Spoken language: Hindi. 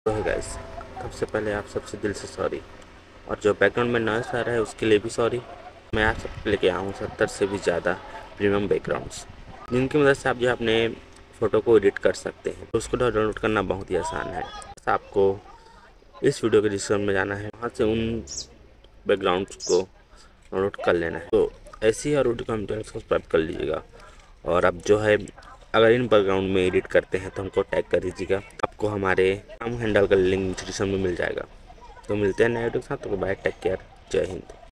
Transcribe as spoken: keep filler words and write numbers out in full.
तो है गाइस, सबसे पहले आप सबसे दिल से सॉरी। और जो बैकग्राउंड में नॉइस आ रहा है उसके लिए भी सॉरी। मैं आप सब लेके आया हूँ सत्तर से भी ज़्यादा प्रीमियम बैकग्राउंड्स, जिनकी मदद से आप जो है अपने फ़ोटो को एडिट कर सकते हैं। तो उसको डाउनलोड करना बहुत ही आसान है। बस आपको इस वीडियो के डिस्क्रिप्शन में जाना है, वहाँ से उन बैकग्राउंड्स को डाउनलोड कर लेना है। तो ऐसे ही और वीडियो का हम चैनल सब्सक्राइब कर लीजिएगा। और अब जो है अगर इन बैकग्राउंड में एडिट करते हैं तो हमको टैग कर दीजिएगा। आपको हमारे नाम हैंडल का लिंक डिस्क्रिप्शन में मिल जाएगा। तो मिलते हैं नए वीडियो के साथ। तो बाय, टेक केयर, जय हिंद।